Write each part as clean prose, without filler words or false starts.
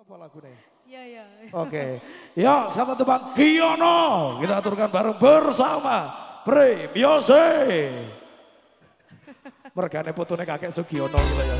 Apa lagunya? Iya, iya. Oke. Ya, satu tebang Giono. Kita aturkan bareng bersama Pre Music. Mergane putune kakek Sugiono gitu ya.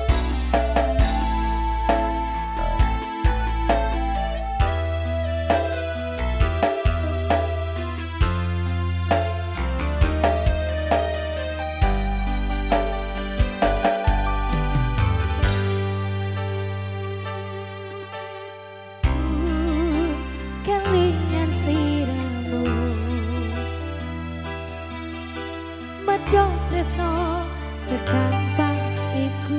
Kelingan sliramu medhot tresno sekampang iku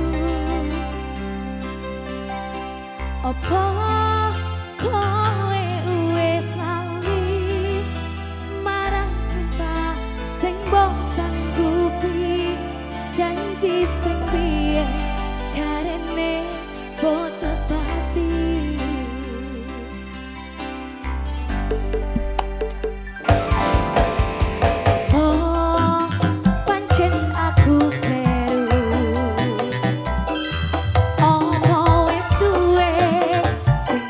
apa kowe wis lali marang sumpah sing mbok sanggupi janji sing biyen jarene padha pati. Sing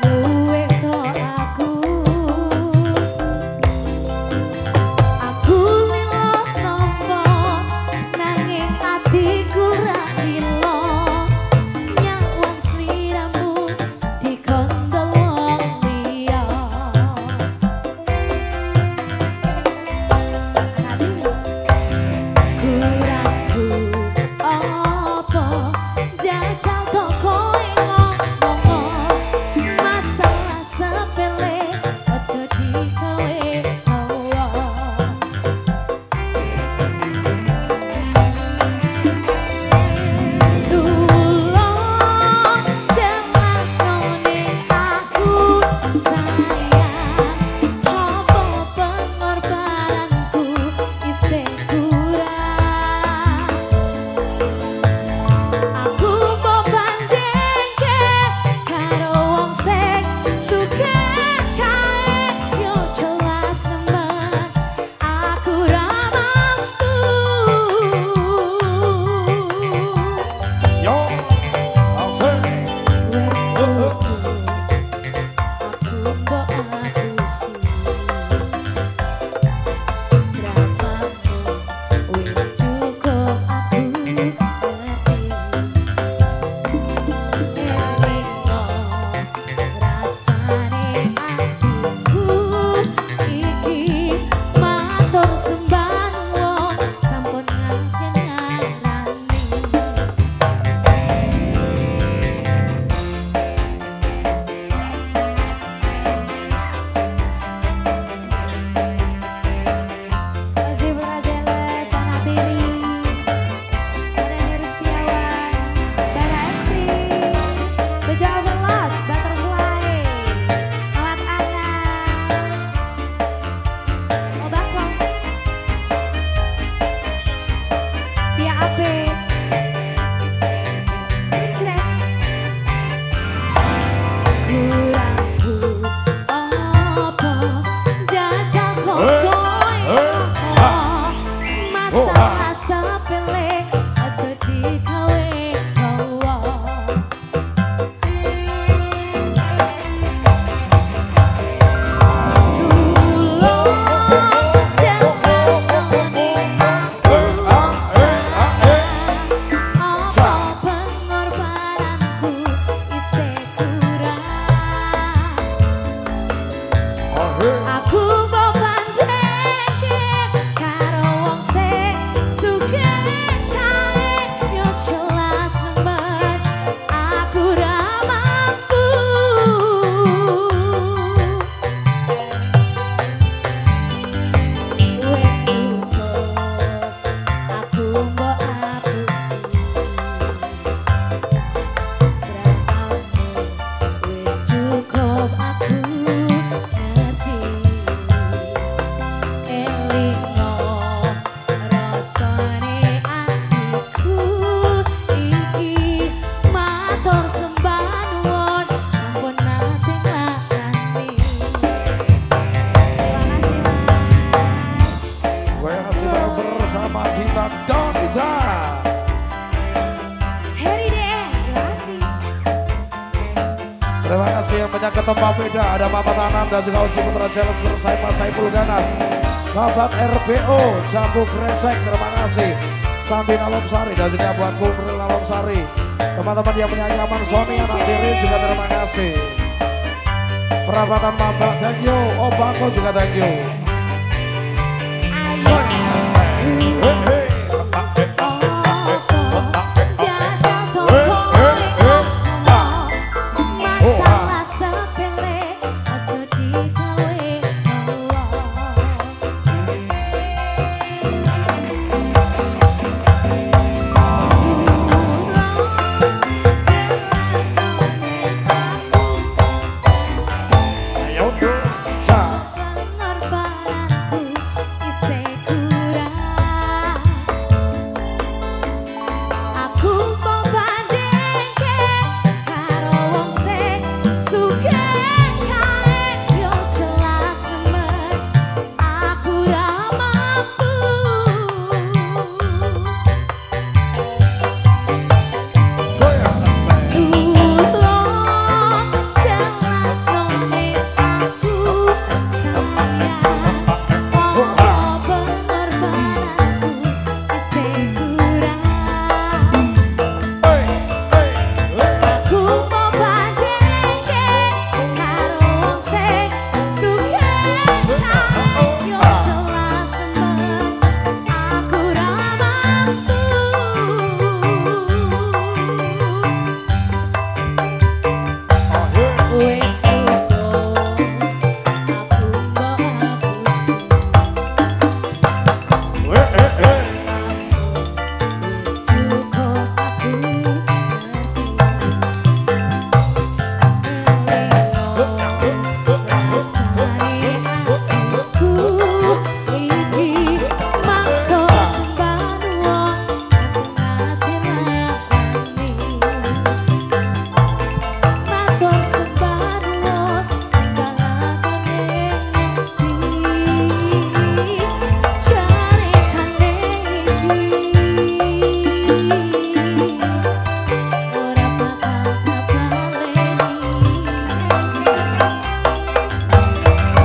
Terima kasih yang punya ketempa beda. Ada Mama Tanam dan juga Uci Putra Jelas bersama Pak Saiful Ganas. Bapak RBO, Jambu Gresek, terima kasih. Sandina Lomsari dan juga buat Kumril Lomsari. Teman-teman yang menyanyi Aman Sony, anak diri juga terima kasih. Perabatan Mamba, thank you. Obako juga thank you.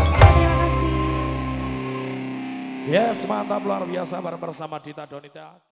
Yes, mantap luar biasa bareng bersama Dita Donita.